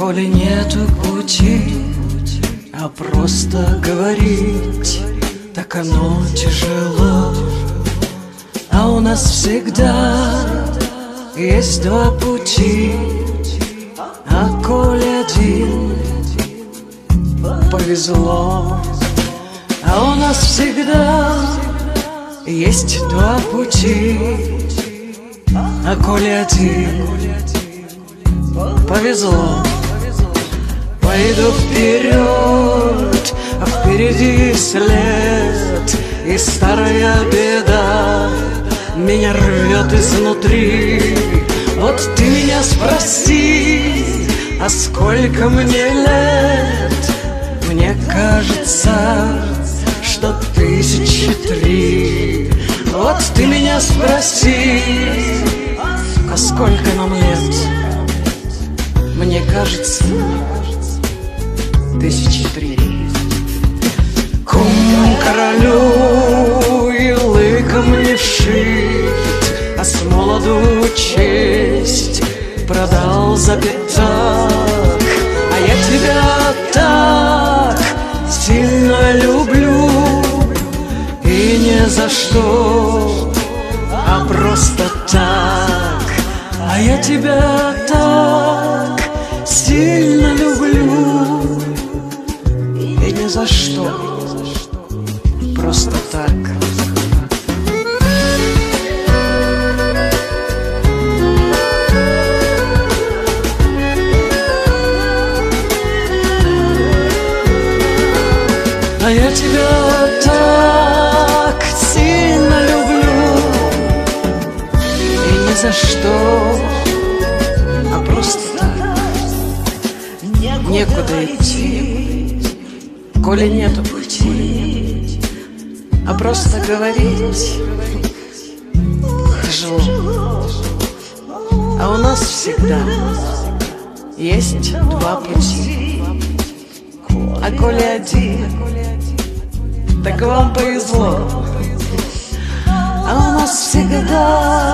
коли нету пути, а просто говорить, так оно тяжело. А у нас всегда есть два пути, а коли один, повезло. А у нас всегда есть два пути, а коли один, повезло. Пойду вперед, а впереди след, и старая беда меня рвет изнутри. Вот ты меня спроси, а сколько мне лет? Мне кажется, что 1003. Вот ты меня спроси, а сколько нам лет? Мне кажется, 1003. Кум королю и лыком не вшит, а с молоду честь продал за пятак. А я тебя так сильно люблю, и не за что, а просто так. А я тебя так сильно люблю, и не за что, просто так. А я тебя так сильно люблю, и не за что, а просто так. Некуда идти, коли нету пути, а просто говорить тяжело. А у нас всегда есть два пути, а коли один, так вам повезло. А у нас всегда